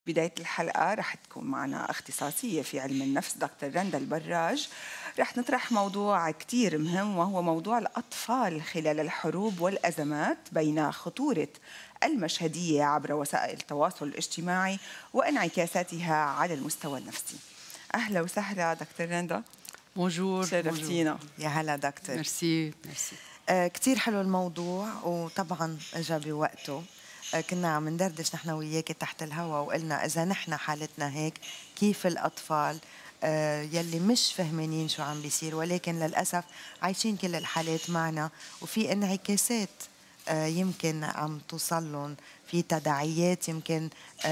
بداية الحلقة رح تكون معنا اختصاصية في علم النفس دكتور رندا البراج. رح نطرح موضوع كتير مهم، وهو موضوع الأطفال خلال الحروب والأزمات، بين خطورة المشهدية عبر وسائل التواصل الاجتماعي وانعكاساتها على المستوى النفسي. أهلا وسهلا دكتور رندا. بونجور. شرفتينا. يا هلا دكتور. ميرسي ميرسي. كتير حلو الموضوع، وطبعا اجى بوقته. كنا عم ندردش نحن وياكي تحت الهواء، وقلنا اذا نحن حالتنا هيك كيف الاطفال يلي مش فهمانين شو عم بيصير، ولكن للاسف عايشين كل الحالات معنا، وفي انعكاسات يمكن عم توصل لهم، في تداعيات يمكن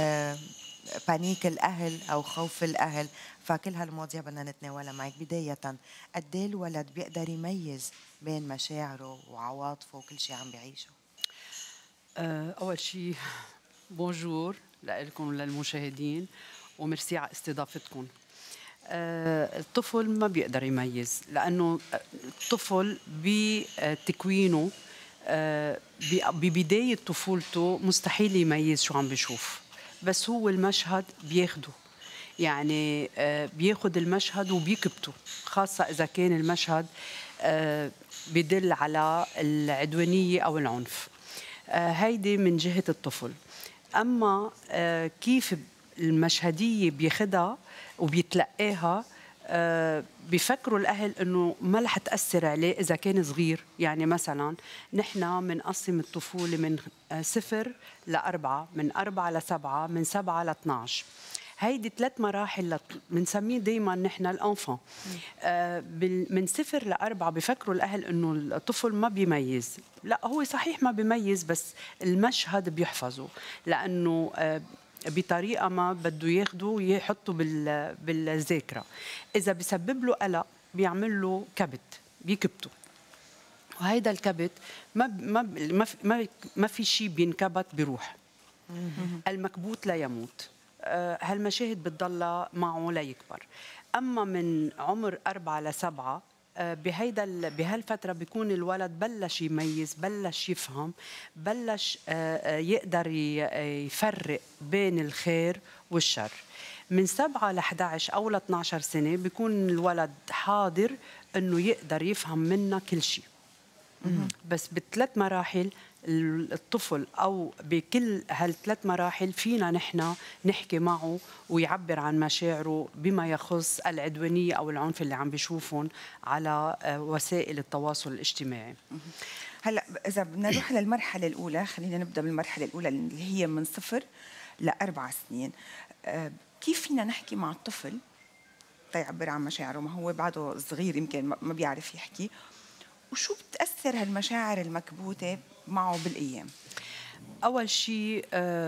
بانيك الاهل او خوف الاهل. فكل هالمواضيع بدنا نتناولها معك. بدايه، قد ايه الولد بيقدر يميز بين مشاعره وعواطفه وكل شيء عم بيعيشه؟ أول شيء بونجور لكم وللمشاهدين، وميرسي على استضافتكم. الطفل ما بيقدر يميز، لأنه الطفل بتكوينه ببداية طفولته مستحيل يميز شو عم بيشوف، بس هو المشهد بياخده، يعني بياخد المشهد وبيكبته، خاصة إذا كان المشهد بيدل على العدوانية أو العنف. هيدي من جهة الطفل. أما كيف المشهدية بياخدها وبيتلقاها، بيفكروا الأهل أنه ما رح تأثر عليه إذا كان صغير. يعني مثلا نحن بنقسم الطفولة من 0 ل4، من 4 ل7، من 7 ل12. هيدي 3 مراحل بنسميه دايما نحن الانفون. من 0 ل4 بفكروا الاهل انه الطفل ما بيميز. لا، هو صحيح ما بيميز، بس المشهد بيحفظه، لانه بطريقه ما بده ياخده ويحطه بالذاكره. اذا بسبب له قلق بيعمل له كبت، بيكبته، وهيدا الكبت ما في شيء بينكبت بيروح. المكبوت لا يموت. هالمشاهد بتضلها معه ليكبر. أما من عمر 4 ل7، بهالفترة بيكون الولد بلش يميز، بلش يفهم، بلش يقدر يفرق بين الخير والشر. من 7 ل11 أو ل12 سنة بيكون الولد حاضر أنه يقدر يفهم منا كل شيء. بس بثلاث مراحل الطفل، أو بكل هالثلاث مراحل فينا نحن نحكي معه ويعبر عن مشاعره بما يخص العدوانية أو العنف اللي عم بيشوفهم على وسائل التواصل الاجتماعي. هلا إذا بدنا نروح للمرحلة الأولى، خلينا نبدأ بالمرحلة الأولى اللي هي من 0 ل4 سنين. كيف فينا نحكي مع الطفل تيعبر عن مشاعره؟ ما هو بعده صغير، يمكن ما بيعرف يحكي. وشو بتأثر هالمشاعر المكبوتة معه بالأيام؟ أول شيء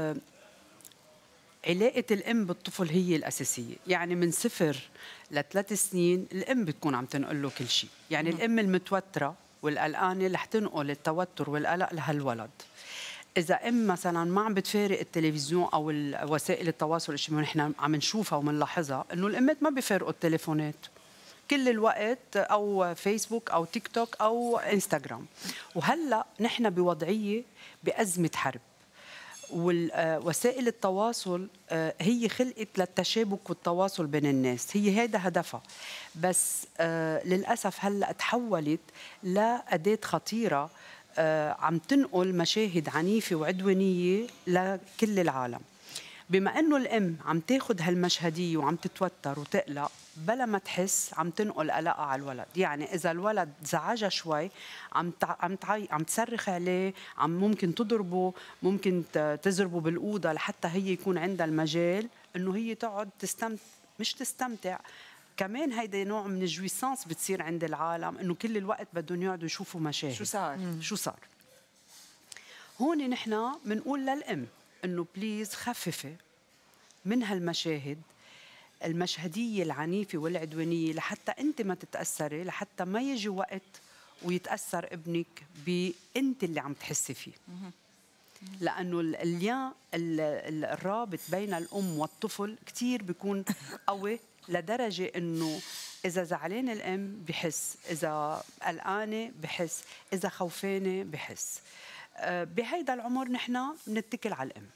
علاقة الأم بالطفل هي الأساسية. يعني من 0 ل3 سنين الأم بتكون عم تنقل له كل شيء. يعني الأم المتوترة والقلقانة رح تنقل التوتر والقلق لهالولد. إذا أم مثلا ما عم بتفارق التلفزيون أو وسائل التواصل الاجتماعي، نحن عم نشوفها ومنلاحظها إنه الأمات ما بيفارقوا التليفونات كل الوقت، أو فيسبوك أو تيك توك أو إنستغرام. وهلأ نحن بوضعية بأزمة حرب، ووسائل التواصل هي خلقت للتشابك والتواصل بين الناس، هي هذا هدفها. بس للأسف هلأ تحولت لأداة خطيرة، عم تنقل مشاهد عنيفة وعدوانية لكل العالم. بما انه الام عم تاخذ هالمشهديه وعم تتوتر وتقلق، بلا ما تحس عم تنقل قلقها على الولد. يعني اذا الولد زعجها شوي عم تصرخ عليه، ممكن تضربه، ممكن تزربه بالاوضه لحتى هي يكون عندها المجال انه هي تقعد مش تستمتع كمان. هيدا نوع من الجويسانس بتصير عند العالم، انه كل الوقت بدهم يقعدوا يشوفوا مشاهد. شو صار. هون نحن بنقول للام انه بليز خففي من هالمشاهد، المشهدية العنيفة والعدوانية، لحتى انت ما تتأثري، لحتى ما يجي وقت ويتأثر ابنك بانت اللي عم تحسي فيه. لأنه الرابط بين الأم والطفل كتير بيكون قوي، لدرجة أنه إذا زعلان الأم بحس، إذا قلقانة بحس، إذا خوفانة بحس. بهيدا العمر نحن بنتكل على الأم،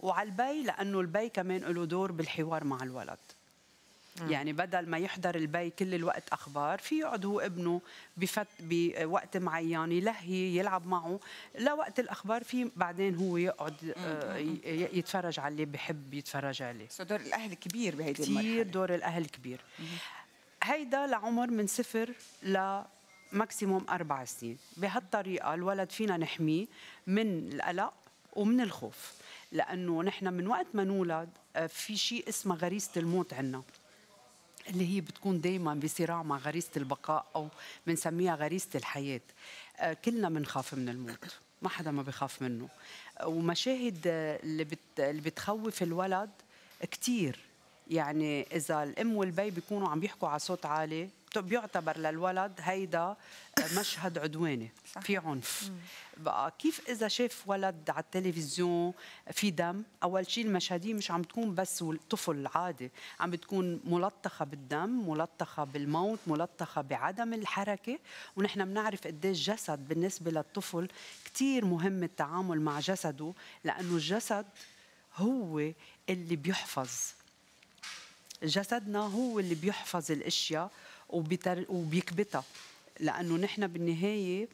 وعلى البي لأنه البي كمان له دور بالحوار مع الولد. يعني بدل ما يحضر البي كل الوقت أخبار، في يقعد هو ابنه بوقت معين يلهي يلعب معه لوقت الأخبار، في بعدين هو يقعد يتفرج على اللي بحب يتفرج عليه. دور الأهل كبير بهيدي كتير المرحلة. دور الأهل كبير. هيدا لعمر من 0 لماكسيموم 4 سنين. بهالطريقة الولد فينا نحميه من القلق ومن الخوف، لأنه نحن من وقت ما نولد في شيء اسمه غريزة الموت عنا، اللي هي بتكون دايما بصراع مع غريزة البقاء، أو بنسميها غريزة الحياة. كلنا بنخاف من الموت، ما حدا ما بخاف منه. ومشاهد اللي بتخوف الولد كتير. يعني إذا الأم والبي بيكونوا عم بيحكوا على صوت عالي، بيعتبر للولد هيدا مشهد عدواني، في عنف. بقى كيف إذا شاف ولد على التلفزيون في دم؟ أول شيء المشاهدية مش عم تكون بس طفل عادي، عم بتكون ملطخة بالدم، ملطخة بالموت، ملطخة بعدم الحركة. ونحن بنعرف قديش الجسد بالنسبة للطفل كتير مهم التعامل مع جسده، لأنه الجسد هو اللي بيحفظ. جسدنا هو اللي بيحفظ الاشياء وبيكبتها، لانه نحن بالنهايه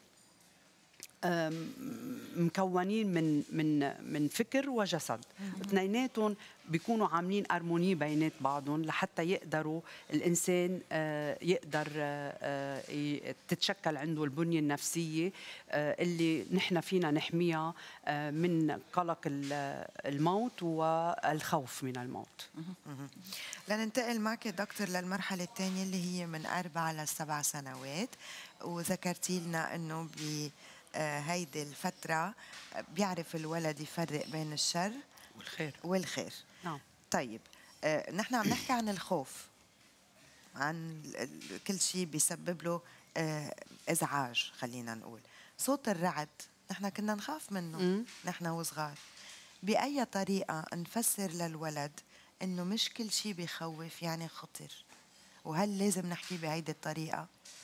مكونين من فكر وجسد، اثنيناتهم بيكونوا عاملين ارموني بينات بعضهم لحتى يقدروا الانسان يقدر تتشكل عنده البنيه النفسيه اللي نحن فينا نحميها من قلق الموت والخوف من الموت. لننتقل معك دكتور للمرحله الثانيه اللي هي من 4 ل7 سنوات، وذكرتي لنا انه هيدي الفترة بيعرف الولد يفرق بين الشر والخير. نعم. طيب نحن عم نحكي عن الخوف، عن كل شيء بيسبب له إزعاج. خلينا نقول صوت الرعد نحن كنا نخاف منه نحن وصغار. بأي طريقة نفسر للولد إنه مش كل شيء بيخوف يعني خطر؟ وهل لازم نحكي بهيدي الطريقة؟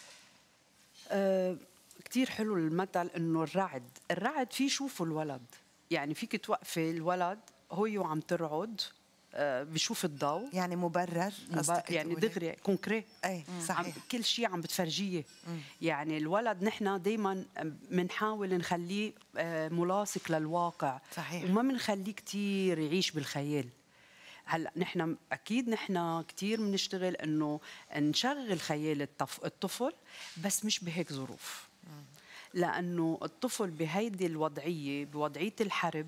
كتير حلو المثل انه الرعد فيه شوفوا الولد، يعني فيك توقفي الولد هو وعم ترعد بشوف الضوء، يعني مبرر يعني دغري كونكري. اي صحيح. كل شيء عم بتفرجيه. يعني الولد نحن دايما بنحاول نخليه ملاصق للواقع. صحيح. وما بنخليه كتير يعيش بالخيال. هلا نحن اكيد نحن كثير بنشتغل انه نشغل خيال الطفل، بس مش بهيك ظروف. لانه الطفل بهيدي الوضعيه، بوضعيه الحرب،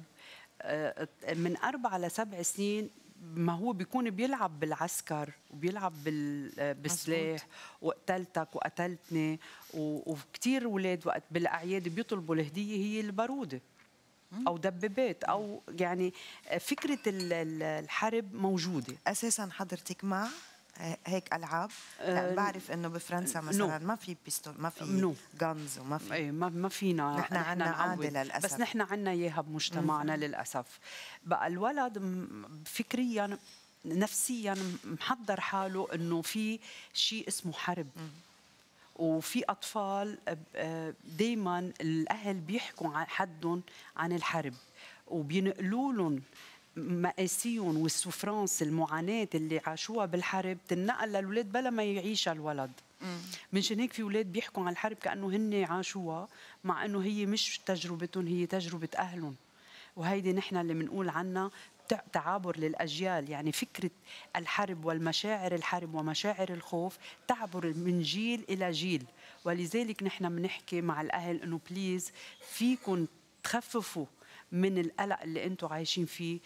من 4 ل7 سنين ما هو بيكون بيلعب بالعسكر وبيلعب بالسلاح، وقتلتك وقتلتني. وكثير اولاد وقت بالاعياد بيطلبوا الهديه هي الباروده أو دبابات، أو يعني فكرة الحرب موجودة. أساساً حضرتك مع هيك ألعاب؟ يعني بعرف إنه بفرنسا مثلاً ما في بيستول، ما في غانز، وما في. أي ما فينا نحن عنا عادة للأسف، بس نحن عنا إياها بمجتمعنا للأسف. بقى الولد فكرياً نفسياً محضر حاله إنه في شيء اسمه حرب. وفي أطفال دايما الأهل بيحكوا حدهم عن الحرب، وبينقلوا لهم مآسيهم والسفرانس، المعاناة اللي عاشوها بالحرب تنقل للولاد بلا ما يعيشها الولد. منشان هيك في أولاد بيحكوا عن الحرب كأنه هن عاشوها، مع أنه هي مش تجربتهم، هي تجربة أهلهم. وهيدي نحن اللي بنقول عنها تعابر للأجيال. يعني فكرة الحرب والمشاعر الحرب ومشاعر الخوف تعبر من جيل إلى جيل. ولذلك نحن بنحكي مع الأهل إنه بليز فيكن تخففوا من القلق اللي انتم عايشين فيه.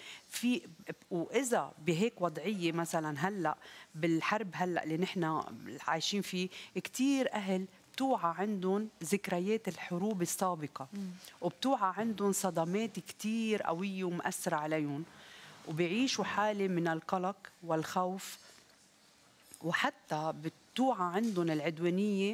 وإذا بهيك وضعية مثلا هلأ بالحرب هلأ اللي نحن عايشين فيه، كتير أهل بتوعى عندهم ذكريات الحروب السابقة، وبتوعى عندهم صدمات كتير قوية ومأثرة عليهم، وبيعيشوا حالة من القلق والخوف، وحتى بتوعى عندهم العدوانية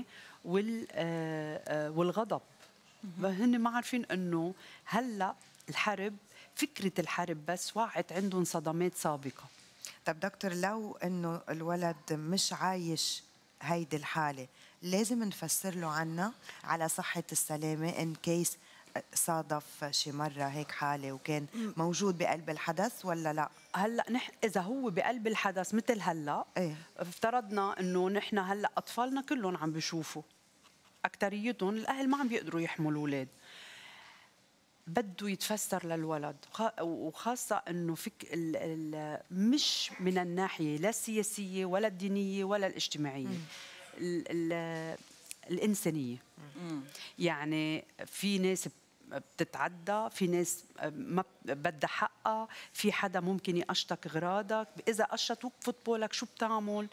والغضب. هن ما عارفين انه هلا الحرب، فكرة الحرب بس وقعت عندهم صدمات سابقة. طب دكتور، لو انه الولد مش عايش هيدي الحالة، لازم نفسر له عنها على صحة السلامة ان كيس صادف شي مرة هيك حالة وكان موجود بقلب الحدث ولا لا؟ هلا نحن اذا هو بقلب الحدث مثل هلا، ايه افترضنا انه نحن هلا اطفالنا كلهم عم بيشوفوا، اكثريتهم الاهل ما عم بيقدروا يحموا الاولاد، بده يتفسر للولد، وخاصة انه مش من الناحية لا السياسية ولا الدينية ولا الاجتماعية، ال ال الإنسانية. يعني في ناس بتتعدى، في ناس ما بدها حقها، في حدا ممكن يقشطك اغراضك، اذا قشطوك فوتبولك شو بتعمل؟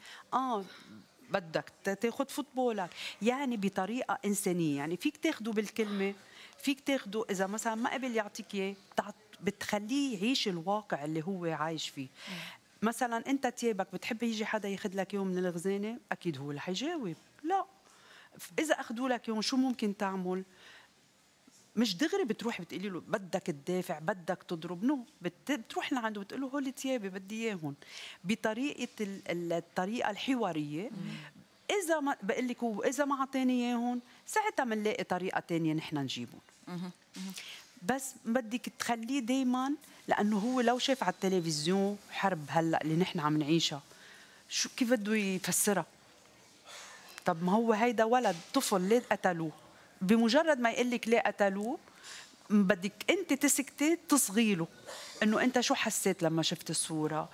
بدك تاخذ فوتبولك، يعني بطريقه انسانيه، يعني فيك تاخده بالكلمه، فيك تاخده اذا مثلا ما قبل يعطيك اياه بتخليه يعيش الواقع اللي هو عايش فيه. مثلا انت تيابك بتحب يجي حدا ياخذ لك يوم من الخزانه، اكيد هو اللي حيجاوب لا. اذا اخذوا لك يوم شو ممكن تعمل؟ مش دغري بتروح بتقولي له بدك تدافع، بدك تضرب، نو، بتروح لعنده بتقول له هول ثيابي بدي اياهم بطريقه الطريقه الحواريه. اذا ما بقول لك هو اذا ما اعطاني اياهم ساعتها بنلاقي طريقه ثانيه نحن نجيبهم. بس بدك تخليه دائما، لانه هو لو شاف على التلفزيون حرب هلا اللي نحن عم نعيشها، شو كيف بده يفسرها؟ طب ما هو هيدا ولد طفل ليه قتلوه؟ بمجرد ما يقول لك ليه قتلوه بدك انت تسكتي تصغي له انه انت شو حسيت لما شفت الصوره؟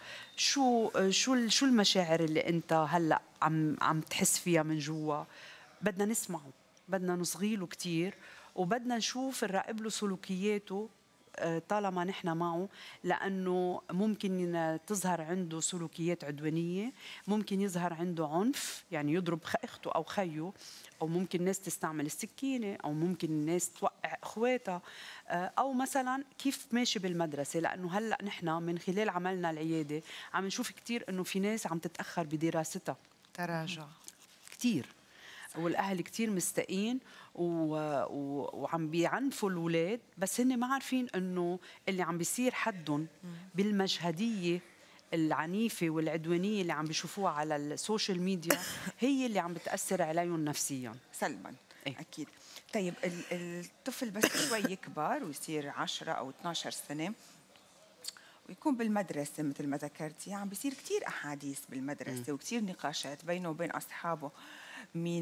شو المشاعر اللي انت هلا عم تحس فيها من جوا؟ بدنا نسمعه، بدنا نصغي له كثير، وبدنا نشوف نراقب له سلوكياته طالما نحن معه، لأنه ممكن تظهر عنده سلوكيات عدوانية، ممكن يظهر عنده عنف، يعني يضرب أخته أو خيه، أو ممكن ناس تستعمل السكينة، أو ممكن الناس توقع أخواتها، أو مثلا كيف ماشي بالمدرسة، لأنه هلأ نحن من خلال عملنا العيادة عم نشوف كتير أنه في ناس عم تتأخر بدراستها، تراجع كتير، والاهل كتير مستائين وعم بيعنفوا الاولاد، بس هن ما عارفين انه اللي عم بيصير حدهم بالمشهديه العنيفه والعدوانيه اللي عم بيشوفوها على السوشيال ميديا هي اللي عم بتاثر عليهم نفسيا سلبا. إيه؟ اكيد. طيب الطفل بس شوي يكبر ويصير 10 او 12 سنه ويكون بالمدرسة مثل ما ذكرتي، عم بيصير كتير أحاديث بالمدرسة وكتير نقاشات بينه وبين أصحابه، مين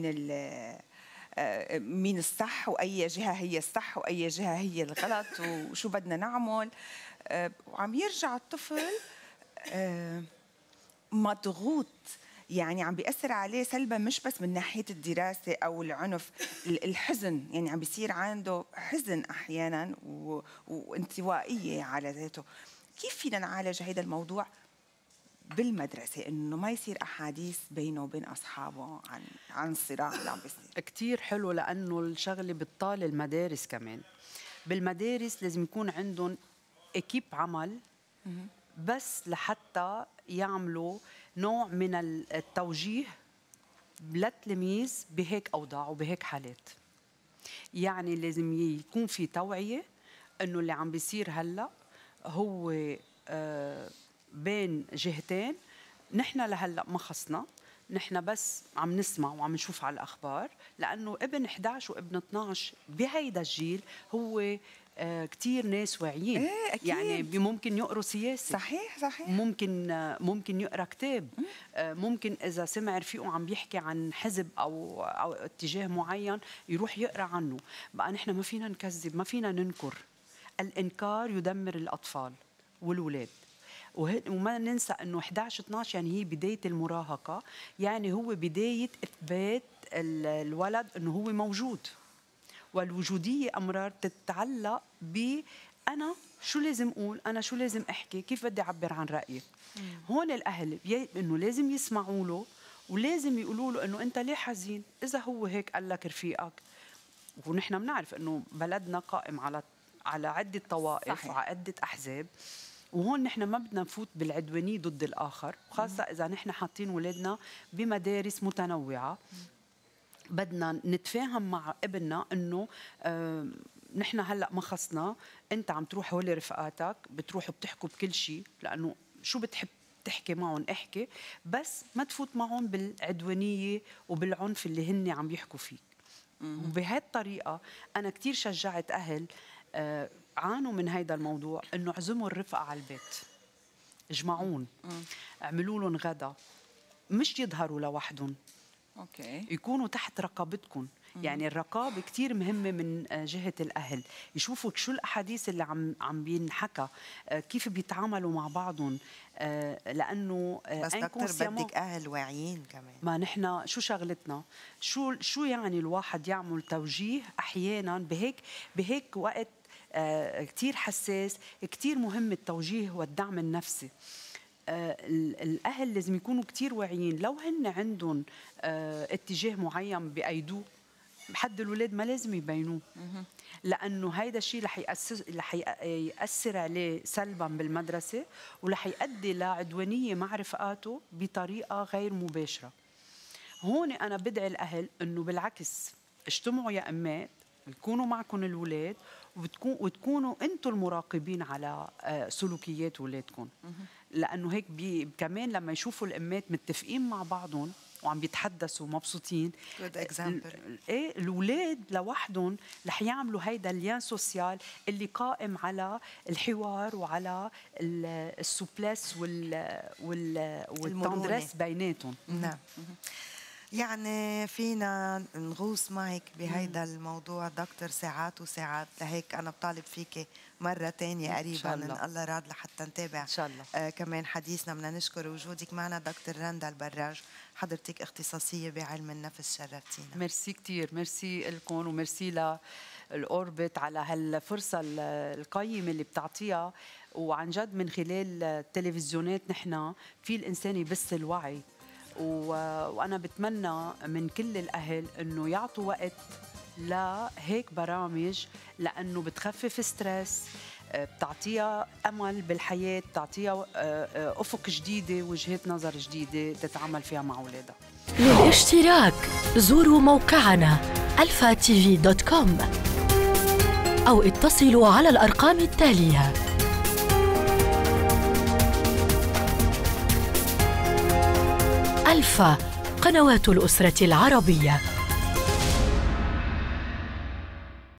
مين الصح وأي جهة هي الصح وأي جهة هي الغلط وشو بدنا نعمل. وعم يرجع الطفل مضغوط، يعني عم بيأثر عليه سلبا، مش بس من ناحية الدراسة أو العنف، الحزن، يعني عم بيصير عنده حزن أحيانا وانطوائية على ذاته. كيف فينا نعالج هذا الموضوع بالمدرسة، إنه ما يصير أحاديث بينه وبين أصحابه عن الصراع اللي عم بيصير؟ كتير حلو، لأنه الشغلة بتطال المدارس كمان. بالمدارس لازم يكون عندهم اكيب عمل بس لحتى يعملوا نوع من التوجيه للتلاميذ بهيك أوضاع وبهيك حالات. يعني لازم يكون في توعية إنه اللي عم بيصير هلأ هو بين جهتين، نحن لهلأ ما خصنا، نحن بس عم نسمع وعم نشوف على الأخبار، لأنه ابن 11 وابن 12 بهيدا الجيل هو كتير ناس واعيين. إيه أكيد. يعني ممكن يقروا سياسي، صحيح صحيح، ممكن يقرا كتاب، ممكن اذا سمع رفيقه عم بيحكي عن حزب او اتجاه معين يروح يقرا عنه. بقى نحن ما فينا نكذب، ما فينا ننكر، الانكار يدمر الاطفال والولاد. وما ننسى انه 11 12 يعني هي بدايه المراهقه، يعني هو بدايه اثبات الولد انه هو موجود، والوجودية أمرار تتعلق أنا شو لازم أقول، أنا شو لازم أحكي، كيف بدي أعبر عن رأيي. هون الأهل إنه لازم يسمعوا له، ولازم يقولوا له إنه أنت ليه حزين؟ إذا هو هيك قال لك رفيقك، ونحن بنعرف إنه بلدنا قائم على عدة طوائف وعلى عدة أحزاب، وهون نحن ما بدنا نفوت بالعدوانية ضد الآخر، وخاصة إذا نحن حاطين ولادنا بمدارس متنوعة. بدنا نتفاهم مع ابننا انه نحن هلا ما خصنا، انت عم تروح هولي رفقاتك بتروحوا بتحكوا بكل شيء، لانه شو بتحب تحكي معهم احكي، بس ما تفوت معهم بالعدوانيه وبالعنف اللي هن عم يحكوا فيه. وبهالطريقة أنا كتير شجعت أهل عانوا من هيدا الموضوع إنه عزموا الرفقة على البيت، اجمعون، اعملوا لهم غدا، مش يظهروا لوحدهم، يكونوا تحت رقابتكم. يعني الرقابة كتير مهمة من جهة الأهل، يشوفوا شو الأحاديث اللي عم بينحكى، كيف بيتعاملوا مع بعضهم، لأنه بس دكتور بدك أهل واعيين كمان. ما نحن شو شغلتنا؟ شو يعني الواحد يعمل توجيه أحيانا بهيك وقت كتير حساس، كتير مهم التوجيه والدعم النفسي. الأهل لازم يكونوا كتير واعيين، لو هن عندهم اتجاه معين بأيدوه، حد الولاد ما لازم يبينوه، لأنه هيدا الشيء رح يأثر عليه سلبا بالمدرسة، ورح يؤدي لعدوانية مع رفقاته بطريقة غير مباشرة. هون أنا بدعي الأهل إنه بالعكس اجتمعوا يا أمات، يكونوا معكم الولاد، وتكونوا أنتم المراقبين على سلوكيات ولادكم، لأنه هيك كمان لما يشوفوا الأمات متفقين مع بعضهم وعم بيتحدثوا مبسوطين، الأولاد لوحدهم رح يعملوا هيدا اللين سوسيال اللي قائم على الحوار وعلى السوبلس والتندرس بيناتهم. نعم. يعني فينا نغوص معك بهيدا الموضوع دكتور ساعات وساعات، لهيك أنا بطالب فيك مرة تانية قريبا إن الله راد لحتى نتابع إن شاء الله كمان حديثنا. بدنا نشكر وجودك معنا دكتور رندا البراج، حضرتك اختصاصية بعلم النفس، شرفتينا. ميرسي كتير، ميرسي لكم وميرسي للأوربت على هالفرصة القيمة اللي بتعطيها، وعن جد من خلال التلفزيونات نحن في الإنسان يبث الوعي، وأنا بتمنى من كل الأهل أنه يعطوا وقت لهيك برامج، لأنه بتخفف ستريس، بتعطيها أمل بالحياة، بتعطيها أفق جديدة، وجهة نظر جديدة تتعامل فيها مع أولادها. للاشتراك زوروا موقعنا alphatv.com أو اتصلوا على الأرقام التالية: ألفا، قنوات الأسرة العربية.